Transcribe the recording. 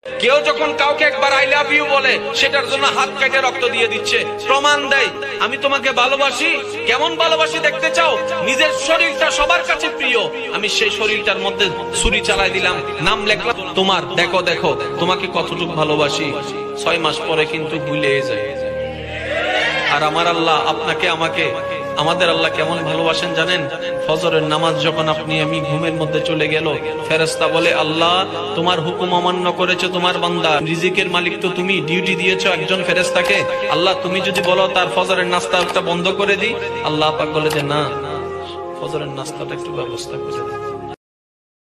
কেউ যখন কাউকে একবার আই লাভ ইউ বলে, সেটার জন্য হাত কেটে রক্ত দিয়ে দিচ্ছে, প্রমাণ দেয় আমি তোমাকে ভালোবাসি। কেমন ভালোবাসি দেখতে চাও? নিজের শরীরটা সবার কাছে প্রিয়, আমি সেই শরীরটার মধ্যে ছুরি চালাই দিলাম, নাম লেখলাম তোমার, দেখো দেখো তোমাকে কতটুকু ভালোবাসি। 6 মাস পরে কিন্তু ভুলে যায়। আর আমার আল্লাহ আপনাকে আমাকে, আমাদের আল্লাহ কেমন ভালোবাসেন জানেন? ফজরের নামাজ যখন আপনি আমি ঘুমের মধ্যে চলে গেল, ফেরেশতা বলে আল্লাহ তোমার হুকুম অমান্য করেছে তোমার বান্দা, রিজিকের মালিক তো তুমি, ডিউটি দিয়েছো একজন ফেরেশতাকে, আল্লাহ তুমি যদি বলো তার ফজরের নাস্তাটা বন্ধ করে দিই, আল্লাহ পাক বলে যে না, ফজরের নাস্তাটা একটু ব্যবস্থা করে দেন।